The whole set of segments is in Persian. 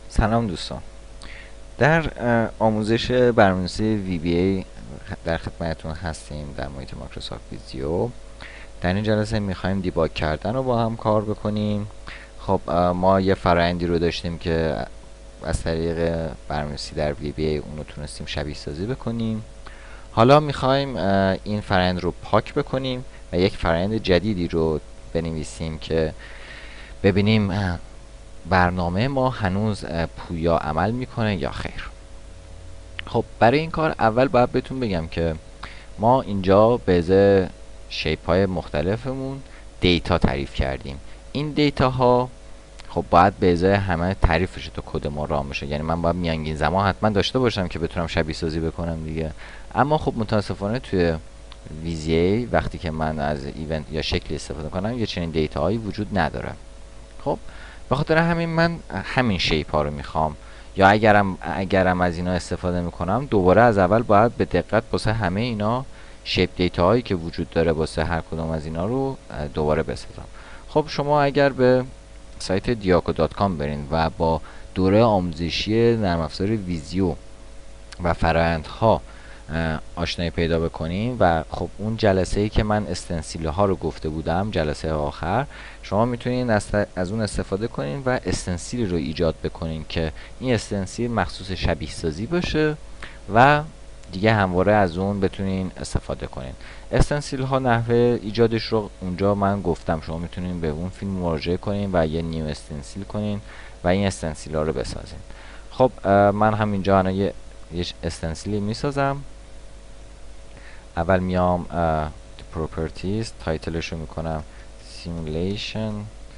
سلام دوستان. در آموزش برنامه‌نویسی VBA در خدمتتون هستیم در محیط مایکروسافت ویزیو. در این جلسه میخوایم دیباگ کردن رو با هم کار بکنیم. خب ما یه فرآیندی رو داشتیم که از طریق برنامه‌نویسی در VBA اون رو تونستیم شبیه سازی بکنیم. حالا میخوایم این فرآیند رو پاک بکنیم و یک فرآیند جدیدی رو بنویسیم که ببینیم برنامه ما هنوز پویا عمل میکنه یا خیر. خب برای این کار اول باید بهتون بگم که ما اینجا به ازای شیپ های مختلفمون دیتا تعریف کردیم. این دیتا ها خب باید به ازای همه تعریفش تو کد ما راه بشه، یعنی من باید میانگین زمان حتما داشته باشم که بتونم شبیه سازی بکنم دیگه. اما خب متاسفانه توی VBA وقتی که من از ایونت یا شکلی استفاده کنم یه چنین دیتا هایی وجود نداره. خب به خاطر همین من همین شیپ ها رو میخوام، یا اگرم از اینا استفاده میکنم دوباره از اول باید به دقت واسه همه اینا شیپ دیتا هایی که وجود داره واسه هر کدوم از اینا رو دوباره بسازم. خب شما اگر به سایت diaco.com برین و با دوره آموزشی نرم افزار ویزیو و فرآیندها آشنایی پیدا بکنیم و خب اون جلسه ای که من استنسیل ها رو گفته بودم، جلسه آخر، شما میتونین از اون استفاده کنین و استنسیل رو ایجاد بکنین که این استنسیل مخصوص شبیه سازی باشه و دیگه همواره از اون بتونین استفاده کنین. استنسیل ها نحوه ایجادش رو اونجا من گفتم، شما میتونین به اون فیلم مراجعه کنین و یه نیو استنسیل کنین و این استنسیل ها رو بسازین. خب من همینجا یه استنسیلی میسازم. اول میام پروپرتیز، تایتلش رو میکنم سیمولیشن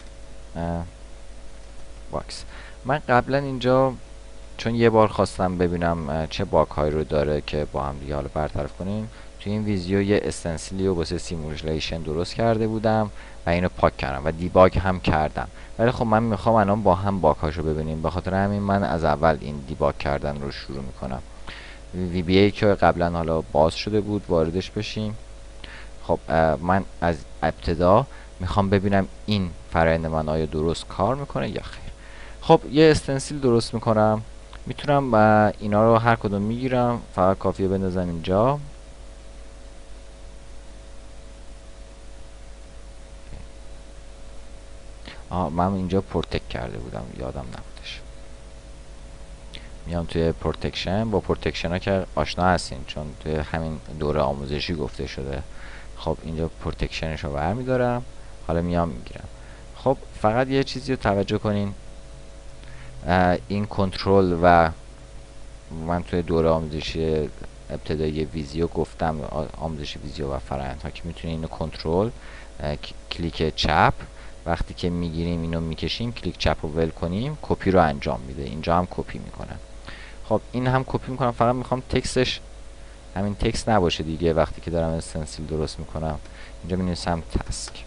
باکس. من قبلا اینجا چون یه بار خواستم ببینم چه باگ هایی رو داره که با هم دیگه حالا برطرف کنیم، توی این ویدیو یه استنسیلی رو واسه سیمولیشن درست کرده بودم و اینو پاک کردم و دیباگ هم کردم. ولی خب من میخوام الان با هم باگ هاشو ببینیم، به خاطر همین من از اول این دیباگ کردن رو شروع میکنم. VBA که قبلا حالا باز شده بود واردش بشیم. خب من از ابتدا میخوام ببینم این فرآیند من آیا درست کار میکنه یا خیر. خب یه استنسیل درست میکنم، میتونم اینا رو هر کدوم میگیرم، فقط کافیه بندازم اینجا. من اینجا پروتکت کرده بودم یادم نبودش. میام توی پروتکشن، با پروتکشن ها که آشنا هستین چون توی همین دوره آموزشی گفته شده. خب اینجا پروتکشنش رو برمیدارم، حالا میام میگیرم. خب فقط یه چیزی رو توجه کنین، این کنترل و من توی دوره آموزشی ابتدایی ویزیو گفتم، آموزش ویزیو و فرآیندها، که میتونین اینو کنترل کلیک چپ وقتی که میگیریم اینو میکشیم، کلیک چپ رو ول کنیم کپی رو انجام میده. اینجا هم کپی میکنم. خب این هم کپی میکنم، فقط میخوام تکستش همین تکست نباشه دیگه. وقتی که دارم استنسیل درست میکنم اینجا مینویسم تاسک.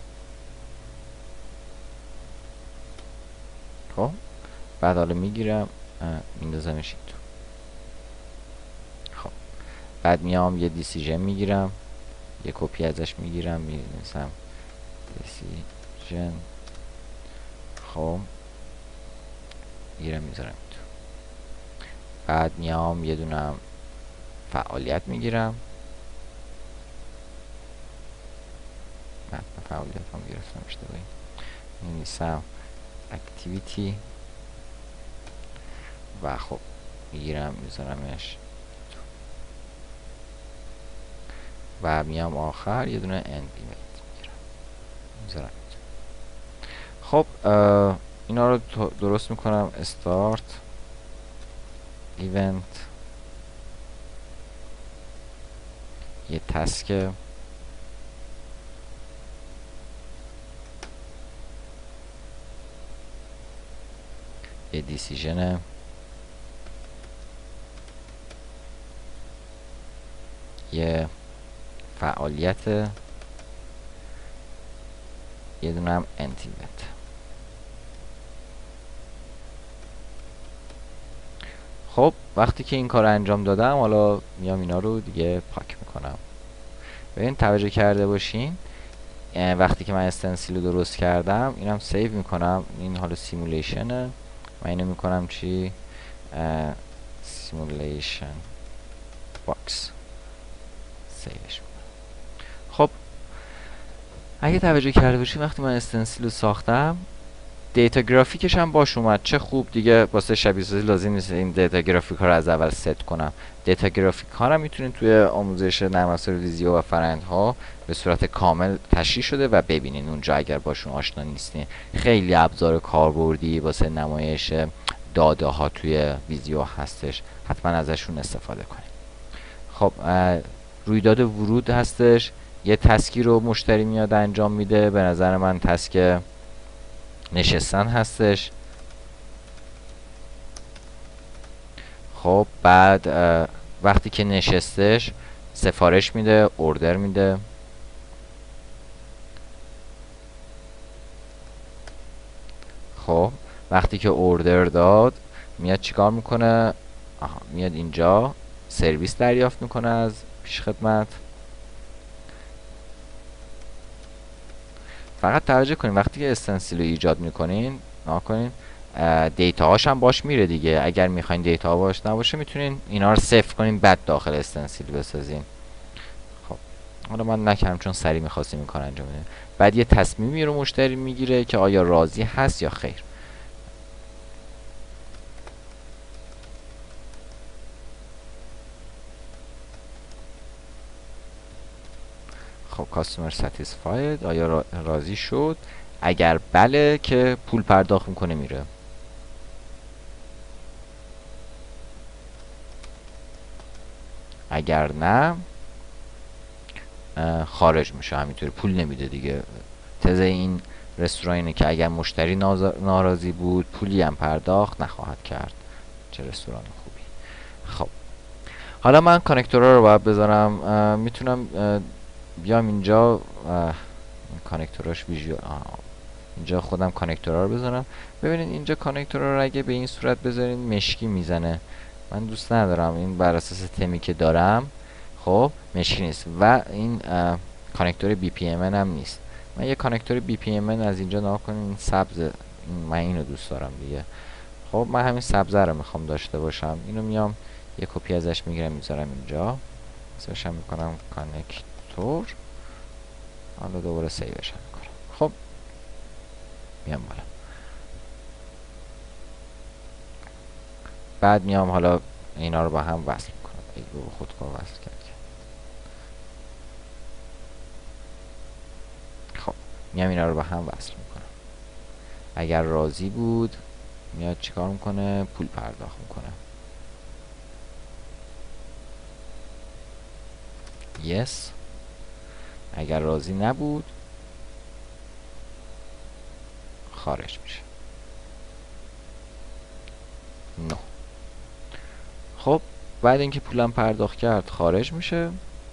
خب بعد حالا میگیرم میندازمش این تو. خب بعد میام یه دیسیژن میگیرم، یه کپی ازش میگیرم می‌نویسم دیسیژن. خب میگیرم میذارم این تو. بعد میام یه دونم فعالیت میگیرم. نه فعالیت هم گرفتم اشتباهی، می‌نویسم اکتیویتی و خب میگیرم میذارمش و میام آخر یه دونه اند ایونت میگیرم میذارم. خب اینا رو درست میکنم. استارت ایونت، یه تسک، یه دیسیژن، یه فعالیت، یه دونه هم انتیمت. خب وقتی که این کار انجام دادم حالا میام اینا رو دیگه پاک میکنم. ببین توجه کرده باشین وقتی که من استنسیل رو درست کردم اینم سیو میکنم، این حالا سیمولیشنه من اینو میکنم چی؟ simulation box سیوش. خب اگه توجه کرده باشی وقتی من استنسیل رو ساختم دیتا گرافیکش هم باش اومد، چه خوب دیگه. واسه شبیه سازی لازم نیست این دیتا گرافیک ها رو از اول ست کنم. دیتا گرافیک ها رو میتونید توی آموزش نرم افزار ویزیو و فرآیندها به صورت کامل تشریح شده و ببینین اونجا اگر باشون آشنا نیستین. خیلی ابزار کاربردی واسه نمایش داده ها توی ویزیو هستش، حتما ازشون استفاده کنید. خب رویداد ورود هستش، یه تسکی رو مشتری میاد انجام میده. به نظر من تسک نشستن هستش. خب بعد وقتی که نشستش سفارش میده، اوردر میده. خب وقتی که اوردر داد میاد چیکار میکنه؟ میاد اینجا سرویس دریافت میکنه از پیش خدمت. فقط توجه کنین وقتی که استنسیل رو ایجاد میکنین نکنین دیتا هاش هم باش میره دیگه. اگر میخواین دیتا ها باش نباشه میتونین اینا رو صفر کنین بعد داخل استنسیل بسازین. خب حالا من نکردم چون سریع میخواستیم این کار انجام بدیم. بعد یه تصمیمی رو مشتری میگیره که آیا راضی هست یا خیر. خب کاستومر ساتیسفاید، آیا راضی شد؟ اگر بله که پول پرداخت میکنه میره. اگر نه خارج میشه، همینطوری پول نمیده دیگه. تزه این رستوران اینه که اگر مشتری ناراضی بود پولی هم پرداخت نخواهد کرد. چه رستوران خوبی. خب حالا من کانکتورها رو باید بذارم. میتونم بیام اینجا کانکتوراش ویژوال اینجا خودم کانکتورها رو بذارم. ببینید اینجا کانکتورها رو اگه به این صورت بذارین مشکی میزنه، من دوست ندارم. این بر اساس تمی که دارم خب مشکی نیست و این کانکتور بی پی ام هم نیست. من یه کانکتور بی پی ام از اینجا نگاه کنین سبز، من اینو دوست دارم دیگه. خب من همین سبزه رو میخوام داشته باشم. اینو میام یه کپی ازش میگیرم میذارم اینجا، سرچ میکنم کانکتور، حالا دوباره سیوش میکنم. خب میام بالا، بعد میام حالا اینا رو با هم وصل میکنم. ای بابا خودکار وصل کرد. خب میام اینا رو با هم وصل میکنم. اگر راضی بود میاد چیکار میکنه؟ پول پرداخت میکنه. yes. اگر راضی نبود خارج میشه. no. خب بعد اینکه پولم پرداخت کرد خارج میشه.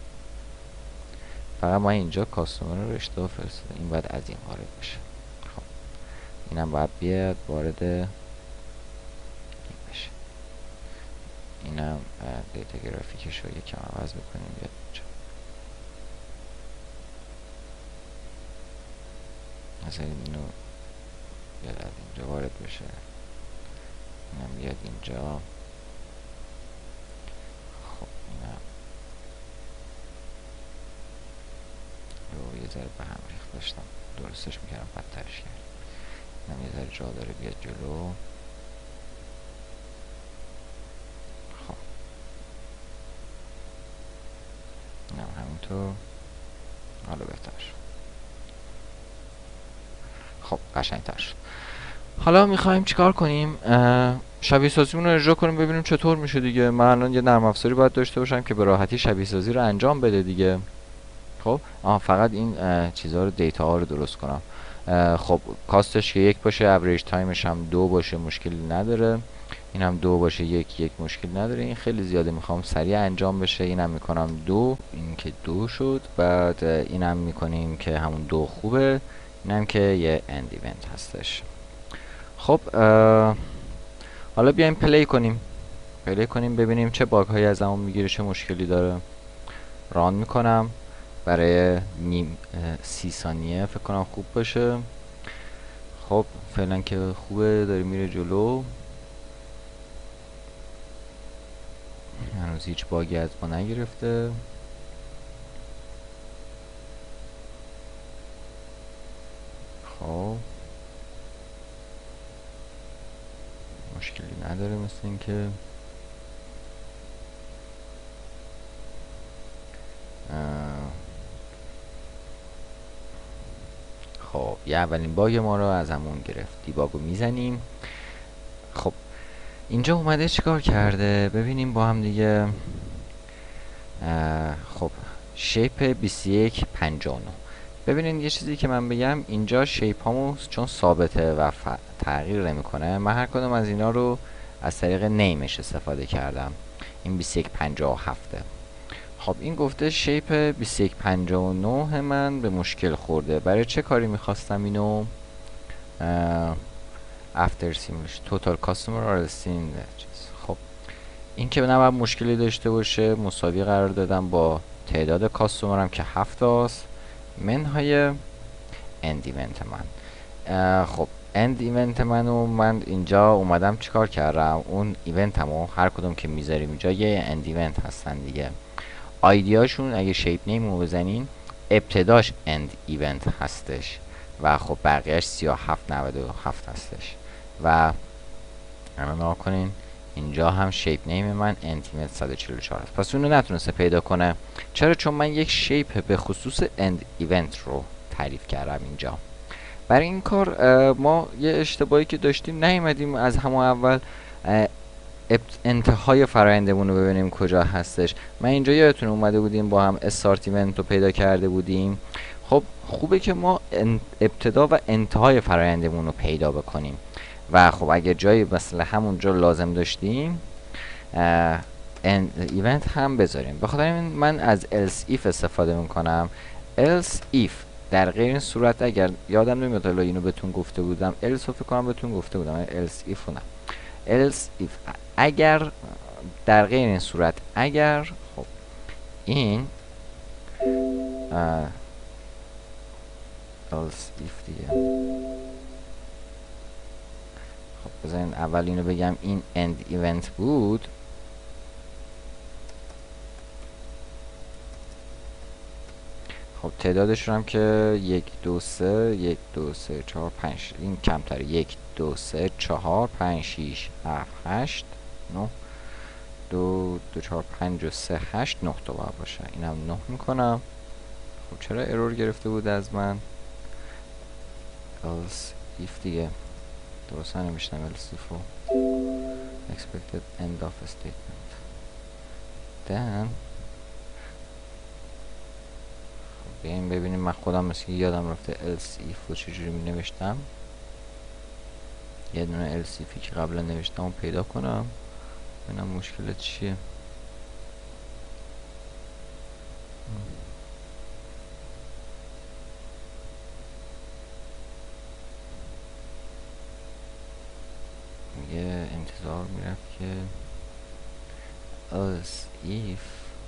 فقط ما اینجا کاستومر رو اشتباه فرستاده، این باید از این وارد بشه. خب اینم باید بیاد وارد این بشه. اینم دیتا گرافیکش رو یکم عوض بکنیم بیاد اینجا. مثلا اینو بیاد از اینجا وارد بشه، اینم بیاد اینجا. خب اینم رو یه ذره به هم ریخت داشتم درستش میکردم بدترش کرد. اینم یه ذره جا داره بیاد جلو. خب اینم همینطور، حالا بهتر. خب قشنگ‌تر شد. حالا میخوایم چیکار کنیم؟ شبیه سازیمون رو اجرا کنیم ببینیم چطور میشه دیگه. من الان یه نرم افزاری باید داشته باشم که به راحتی شبیه سازی رو انجام بده دیگه. خب فقط این چیزها رو دیتا ها رو درست کنم. خب کاستش که 1 باشه، اوریج تایمش هم 2 باشه، مشکلی نداره. این هم 2 باشه، 1 مشکل نداره. این خیلی زیاده، میخوام سریع انجام بشه. اینم میکنم 2، این که 2 شد. بعد اینم میکنیم که همون 2 خوبه. اینم که یه اند ایونت هستش. خب حالا بیایم پلی کنیم ببینیم چه باگ هایی از همون میگیره، چه مشکلی داره. ران میکنم برای 30 ثانیه فکر کنم خوب باشه. خب فعلا که خوبه، داره میره جلو. هنوز هیچ باگی از ما نگرفته. خب مشکلی نداره مثل اینکه خب یه اولین باگ ما رو از همون گرفت. دیباگو میزنیم. خب اینجا اومده چیکار کرده ببینیم با هم دیگه. خب شیپ 2159. ببینین یه چیزی که من بگم، اینجا شیپ هامو چون ثابته و تغییر نمیکنه، من هر کدوم از اینا رو از طریق نیمش استفاده کردم. این 2157. خب این گفته شیپ 2159 من به مشکل خورده. برای چه کاری میخواستم اینو after simulation total customer or seen. خب این که نباید مشکلی داشته باشه، مساوی قرار دادم با تعداد کاستومرم که 7 است منهای end event من. خب end event من اینجا اومدم چیکار کردم، اون ایونت همو هر کدوم که میذاریم اینجا یه end event هستن دیگه. آیدیاشون اگه شیپ نیم رو بزنین ابتداش end event هستش و خب بقیهش 3797 هستش. و نگاه کنین اینجا هم شیپ نیم من انتیمت 144 است. پس اونو نتونسته پیدا کنه. چرا؟ چون من یک شیپ به خصوص اند ایونت رو تعریف کردم اینجا. برای این کار ما یه اشتباهی که داشتیم، نیومدیم از همون اول انتهای فرآیندمون رو ببینیم کجا هستش. من اینجا یادتون اومده بودیم با هم استارت ایونت رو پیدا کرده بودیم. خب خوبه که ما ابتدا و انتهای فرآیندمون رو پیدا بکنیم و خب اگه جایی مثلا همونجا لازم داشتیم ایونت هم بذاریم. بخاطر این من از else if استفاده میکنم. else if در غیر این صورت، اگر یادم نمیاد حالا اینو بهتون گفته بودم، else رو فکر کنم بهتون گفته بودم، else if نه، else if اگر در غیر این صورت، اگر خب این else if دیگه. خب بذارین اول اینو بگم، این end event بود. خب تعدادش رو هم که 1 2 3 1 2 3 4 5 این کمتره، 1 2 3 4 5 6 7 8 9 2 2 4 5 و 3 8 9 تا باید باشه. اینم 9 میکنم. خب چرا ارور گرفته بود از من؟ else if دیگه درست نمیشنم else if expected end of statement then. بیاییم ببینیم. من خودم مثل یادم رفته else if رو چجوری می نوشتم. یه دونه else if که قبلا نوشتم رو پیدا کنم ببینم مشکلت چیه. میگه انتظار میرفت که else if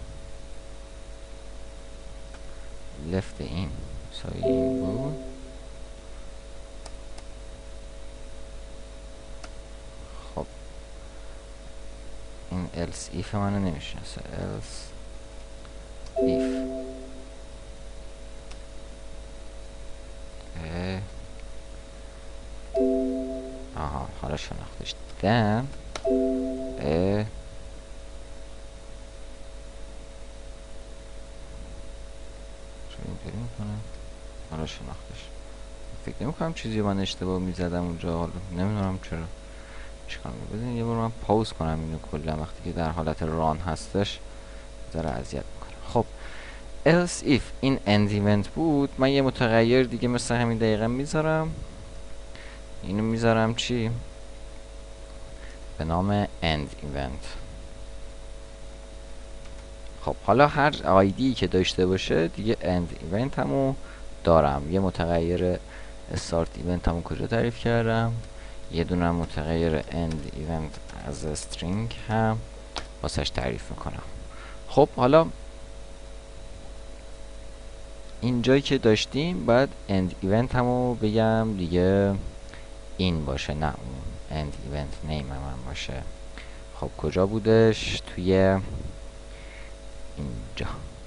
left in مساوی این بود. خب این else if منو نمیشناسه. else if آها حالا شناختش. then اینطوری میکنم. حالا شناختش. فکر نمیکنم چیزی من اشتباه میزدم اونجا، حالا نمیدونم چرا. چیکار میکنم؟ بزنید یه بار من پاوز کنم اینو کلا، وقتی که در حالت ران هستش ذره اذیت میکنه. خب else if این end event بود، من یه متغیر دیگه مثل همین دقیقا میذارم. اینو میذارم چی؟ به نام end event. خب حالا هر آیدی که داشته باشه دیگه end event همو دارم. یه متغیر start event همو کجا تعریف کردم؟ یه دونه متغیر end event از string هم واسش تعریف میکنم. خب حالا اینجایی که داشتیم بعد end event همو بگم دیگه این باشه، نه اون end event name من باشه. خب کجا بودش؟ توی اینجا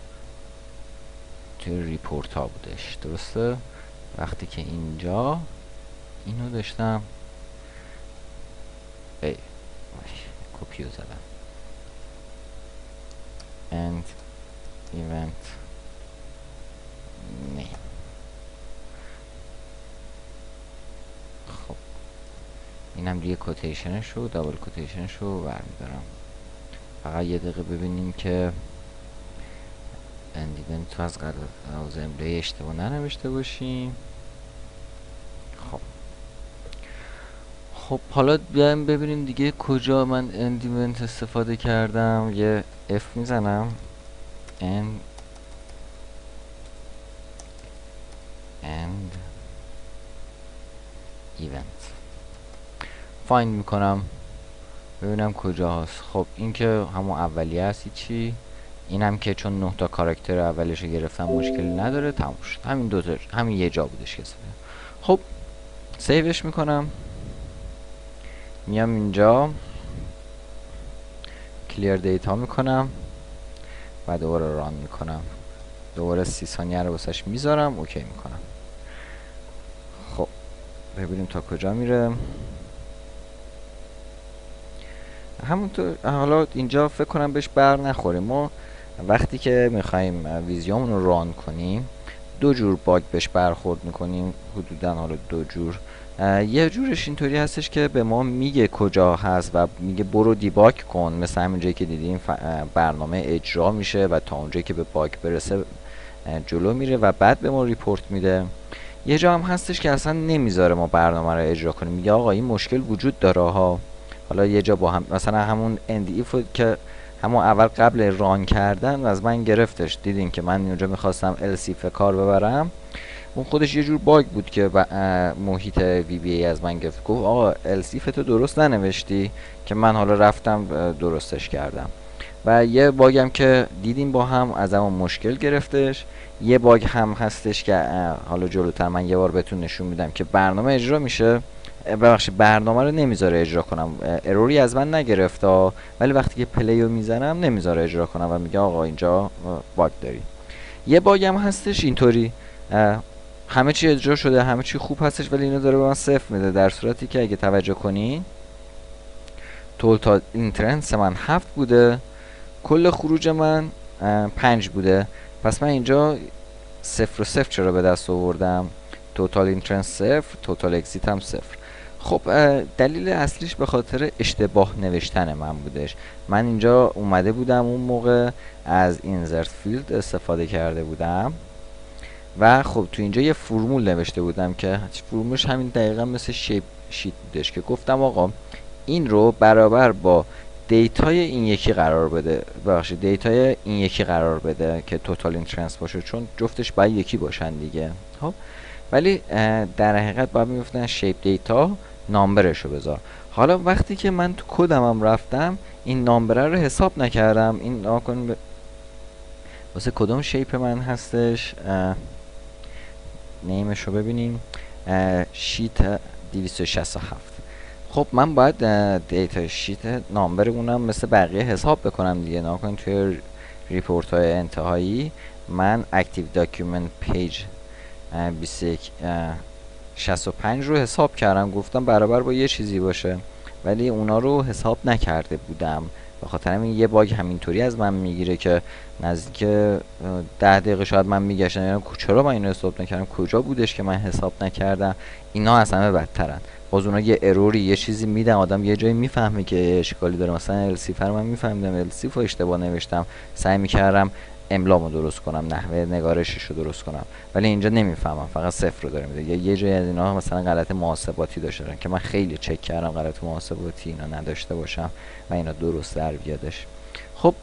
توی ریپورت ها بودش، درسته؟ وقتی که اینجا اینو داشتم ای کپیو زدم and event name. خب اینم دیگه کوتیشنش رو دابل کوتیشنش رو برمیدارم. فقط یه دقیقه ببینیم که and event تو از املای اشتباه ننوشته باشیم. خب حالا بیایم ببینیم دیگه کجا من end event استفاده کردم. یه F میزنم and event find میکنم ببینم کجا هست. خب این که همون اولی هست چی، این هم که چون 9 تا کاراکتر اولش رو گرفتم مشکلی نداره، تموم شد. همین دو تا، همین یه جا بودش که خب سیوش میکنم، میام اینجا کلیر دیتا میکنم و دوباره ران میکنم، دوباره 30 ثانیه رو واسش میذارم، اوکی میکنم. خب ببینیم تا کجا میره. همونطور حالا اینجا فکر کنم بهش بر نخوریم. ما وقتی که میخوایم ویزیومون رو ران کنیم دو جور باگ بهش برخورد میکنیم، حدودا حالا دو جور. یه جورش اینطوری هستش که به ما میگه کجا هست و میگه برو دیباگ کن، مثل همین جایی که دیدیم برنامه اجرا میشه و تا اونجایی که به باگ برسه جلو میره و بعد به ما ریپورت میده. یه جا هم هستش که اصلا نمیذاره ما برنامه رو اجرا کنیم، میگه آقا این مشکل وجود داره ها. حالا یه جا با هم مثلا همون end if که همون اول قبل ران کردن از من گرفتش، دیدین که من اونجا میخواستم else if کار ببرم، اون خودش یه جور باگ بود که محیط VBA از من گرفت، گفت آقا else if تو درست ننوشتی، که من حالا رفتم درستش کردم. و یه باگ هم که دیدیم با هم از همون مشکل گرفتش. یه باگ هم هستش که حالا جلوتر من یه بار بهتون نشون میدم که برنامه اجرا میشه، ببخشید برنامه رو نمیذاره اجرا کنم، اروری از من نگرفت ولی وقتی که پلی رو میزنم نمیذاره اجرا کنم و میگه آقا اینجا باگ داری. یه باگ هم هستش اینطوری همه چی اجرا شده، همه چی خوب هستش، ولی اینو داره به من صفر میده، در صورتی که اگه توجه کنین توتال اینترنس من 7 بوده، کل خروج من 5 بوده. پس من اینجا 0 و 0 چرا به دست آوردم؟ توتال اینترنس 0، توتال اکزیت هم 0. خب دلیل اصلیش به خاطر اشتباه نوشتن من بودش. من اینجا اومده بودم اون موقع از اینزرت فیلد استفاده کرده بودم و خب تو اینجا یه فرمول نوشته بودم که فرمولش همین دقیقا مثل شیپ شیت بودش که گفتم آقا این رو برابر با دیتای این یکی قرار بده، ببخشید دیتای این یکی قرار بده که توتال اینترنس باشه، چون جفتش باید یکی باشن دیگه. خب ولی در حقیقت باید میگفتن شیپ دیتا نامبرش رو بذار. حالا وقتی که من تو کدمم رفتم این نامبره رو حساب نکردم، این ناکن واسه کدوم شیپ من هستش، نیمش رو ببینیم، شیت 267. خب من باید دیتا شیت نامبر اونم مثل بقیه حساب بکنم دیگه. ناکن توی ریپورت های انتهایی من اکتیو داکیومنت پیج 2165 رو حساب کردم، گفتم برابر با یه چیزی باشه، ولی اونا رو حساب نکرده بودم. به خاطر همین یه باگ همینطوری از من میگیره که نزدیک 10 دقیقه شاید من میگشتم یعنی چرا من اینو حساب نکردم، کجا بودش که من حساب نکردم. اینا از همه بدترن، باز اونا یه اروری یه چیزی میدن، آدم یه جایی میفهمه که اشکالی داره. مثلا السیفر من میفهمیدم السیف رو اشتباه نوشتم، سعی میکردم املامو درست کنم، نحوه نگارشش رو درست کنم، ولی اینجا نمیفهمم، فقط صفر رو داره میده. یه جایی از اینا مثلا غلط محاسباتی داشتن که من خیلی چک کردم غلط محاسباتی اینا نداشته باشم و اینا درست در بیادش. خب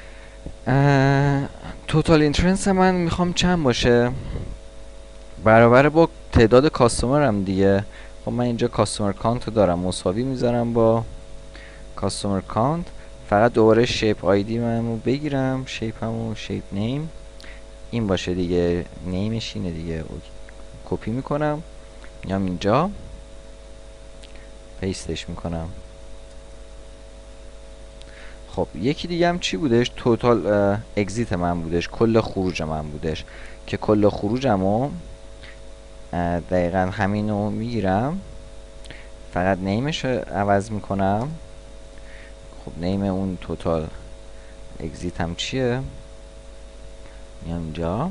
توتال اینترنس من میخوام چند باشه؟ برابر با تعداد کاستومرم دیگه. خب من اینجا کاستومر کانت رو دارم، مساوی میذارم با کاستومر کانت. فقط دوباره شیپ آیدی منو بگیرم، شیپ همون شیپ نیم این باشه دیگه، نیمش اینه دیگه، کپی میکنم میام اینجا پیستش میکنم. خب یکی دیگه هم چی بودش؟ توتال اگزیت من بودش، کل خروج من بودش، که کل خروجمو دقیقا همینو میگیرم، فقط نیمش عوض میکنم. خب نیم اون توتال اگزیت هم چیه؟ میام اینجا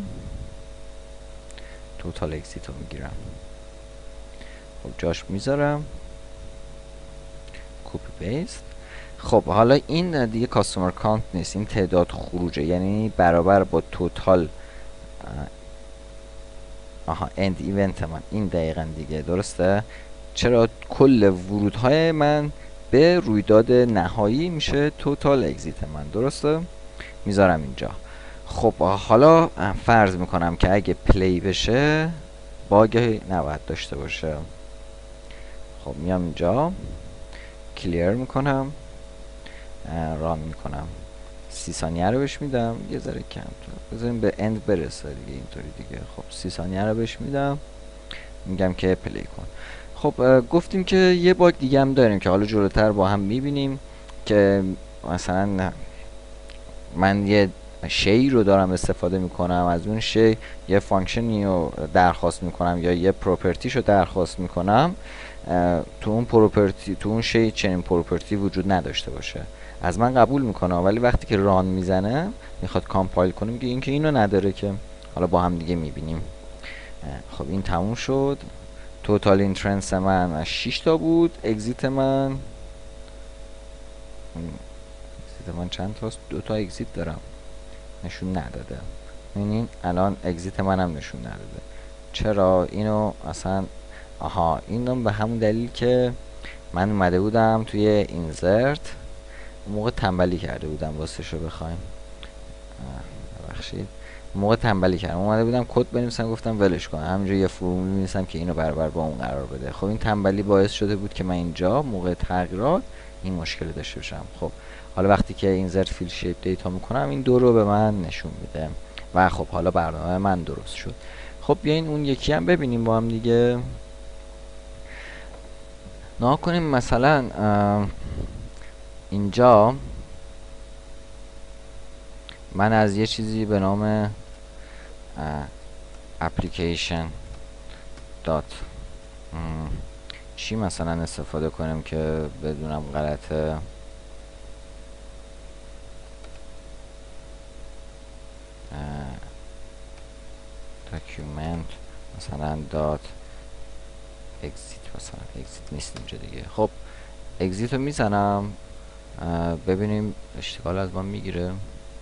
توتال اگزیت رو میگیرم، خب جاش میذارم، کپی پیست. خب حالا این دیگه کاستومر کانت نیست، این تعداد خروجه، یعنی برابر با توتال اند ایونت من. این دقیقا دیگه درسته، چرا کل ورودهای من به رویداد نهایی میشه توتال اگزیت من، درسته؟ میذارم اینجا. خب حالا فرض میکنم که اگه پلی بشه باگ نباید داشته باشه. خب میام اینجا کلیر میکنم، ران میکنم، 30 ثانیه رو بهش میدم، یه ذره کم بذاریم به اند برسه دیگه، اینطوری دیگه. خب 30 ثانیه رو بهش میدم، میگم که پلی کن. خب گفتیم که یه باگ دیگه هم داریم که حالا جلوتر با هم میبینیم، که مثلا من یه شی رو دارم استفاده میکنم، از اون شی یه فانکشنی رو درخواست میکنم یا یه پروپرتیش رو درخواست میکنم، تو اون پروپرتی، تو اون شی چنین پروپرتی وجود نداشته باشه، از من قبول میکنه، ولی وقتی که ران میزنه میخواد کامپایل کنه میگه این که اینو نداره که. حالا با هم دیگه میبینیم. خب این تموم شد. توتال اینترنس من 6 تا بود، اگزیت من چند تاست؟ 2 تا اگزیت دارم، نشون نداده. ببینین الان اگزیت منم نشون نداده. چرا اینو اصلا؟ اینو به همون دلیل که من اومده بودم توی اینزرت، اون موقع تنبلی کرده بودم واسه رو بخوایم، ببخشید، موقع تنبلی کردم، اومده بودم کد بنویسم، گفتم ولش کن، همینجا یه فرمول می‌نویسم که اینو برابر با اون قرار بده. خب این تنبلی باعث شده بود که من اینجا موقع تغییرات این مشکل داشته باشم. خب حالا وقتی که اینزرت فیل شیپ دیتا میکنم این دو رو به من نشون میده و خب حالا برنامه من درست شد. خب بیاین اون یکی هم ببینیم با هم دیگه. نها کنیم مثلا اینجا من از یه چیزی به نام اپلیکیشن دات چی مثلا استفاده کنیم که بدونم غلطه. داکیومنت مثلا دات اگزیت، مثلا اگزیت نیست اینجا دیگه. خب اگزیت رو میزنم، ببینیم اشتغال از ما میگیره.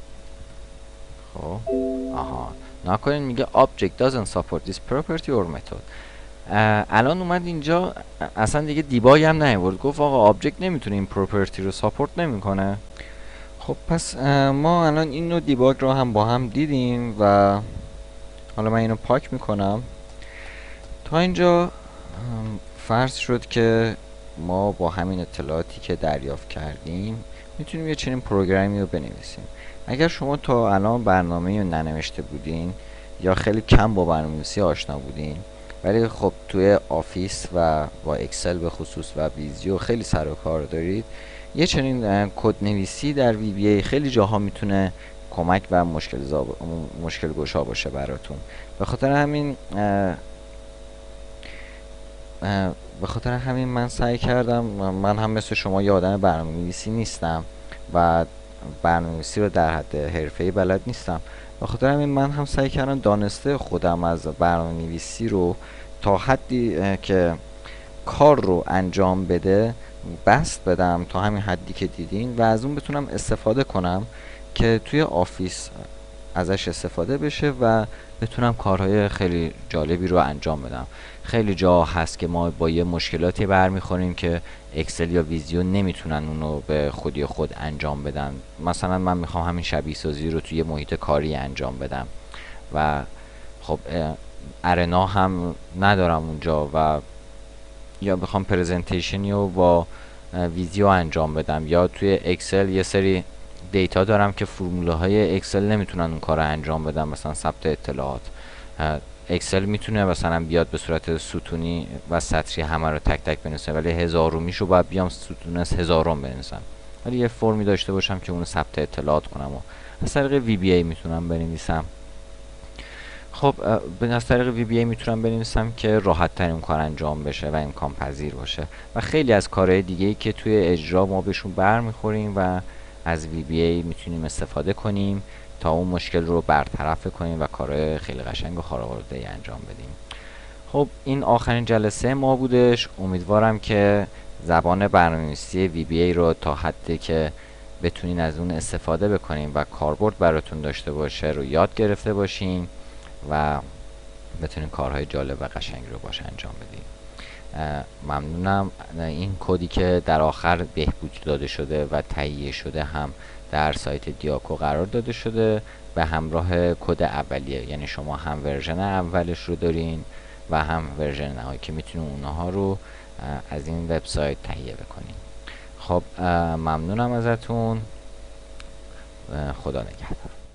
خب نکنین میگه object doesn't support this property or method. الان اومد اینجا اصلا دیگه دیباگ هم نیورد، گفت آقا آبجکت نمیتونه این پروپرتی رو ساپورت نمیکنه. خب پس ما الان این نوع دیباگ رو هم با هم دیدیم و حالا من اینو پاک میکنم. تا اینجا فرض شد که ما با همین اطلاعاتی که دریافت کردیم میتونیم یه چنین پروگرامی رو بنویسیم. اگر شما تا الان برنامه رو ننوشته بودین یا خیلی کم با برنامه‌نویسی آشنا بودین، ولی خب توی آفیس و با اکسل به خصوص و ویزیو خیلی سر و کار دارید، یه چنین کد نویسی در وی بی ای خیلی جاها میتونه کمک و مشکل گشا باشه براتون. به خاطر همین من سعی کردم، من هم مثل شما یه آدم برنامه‌نویسی نیستم و برنامه‌نویسی رو در حد حرفه‌ای بلد نیستم، به خاطر همین من هم سعی کردم دانسته خودم از برنامه‌نویسی رو تا حدی که کار رو انجام بده بست بدم، تا همین حدی که دیدین، و از اون بتونم استفاده کنم که توی آفیس ازش استفاده بشه و بتونم کارهای خیلی جالبی رو انجام بدم. خیلی جا هست که ما با یه مشکلاتی برمیخوریم که اکسل یا ویزیو نمیتونن اونو به خودی خود انجام بدن. مثلا من میخوام همین شبیه سازی رو توی محیط کاری انجام بدم و خب ارنا هم ندارم اونجا، و یا بخوام پرزنتیشنی رو با ویدیو انجام بدم، یا توی اکسل یه سری دیتا دارم که فرموله های اکسل نمیتونن اون کار رو انجام بدن، مثلا ثبت اطلاعات. اکسل میتونه مثلا بیاد به صورت ستونی و سطری همه رو تک تک بنویسه، ولی هزارومیشو باید بیام ستون هزارم بنویسم. ولی یه فرمی داشته باشم که اونو ثبت اطلاعات کنم و از طریق VBA میتونم بنویسم. خب از طریق VBA میتونم بنویسم که راحت تر اون کار انجام بشه و امکان پذیر باشه و خیلی از کارهای دیگه ای که توی اجرا ما بهشون برمیخوریم و از VBA میتونیم استفاده کنیم تا اون مشکل رو برطرف کنیم و کارهای خیلی قشنگ و خارق‌العاده‌ای انجام بدیم. خب این آخرین جلسه ما بودش. امیدوارم که زبان برنامه‌نویسی VBA رو تا حدی که بتونین از اون استفاده بکنین و کاربرد براتون داشته باشه رو یاد گرفته باشین و بتونین کارهای جالب و قشنگ رو باشه انجام بدین. ممنونم. این کدی که در آخر بهبود داده شده و تهیه شده هم در سایت دیاکو قرار داده شده به همراه کد اولیه، یعنی شما هم ورژن اولش رو دارین و هم ورژن نهایی که میتونین اونها رو از این وبسایت تهیه بکنین. خب ممنونم ازتون. خدا نگهدار.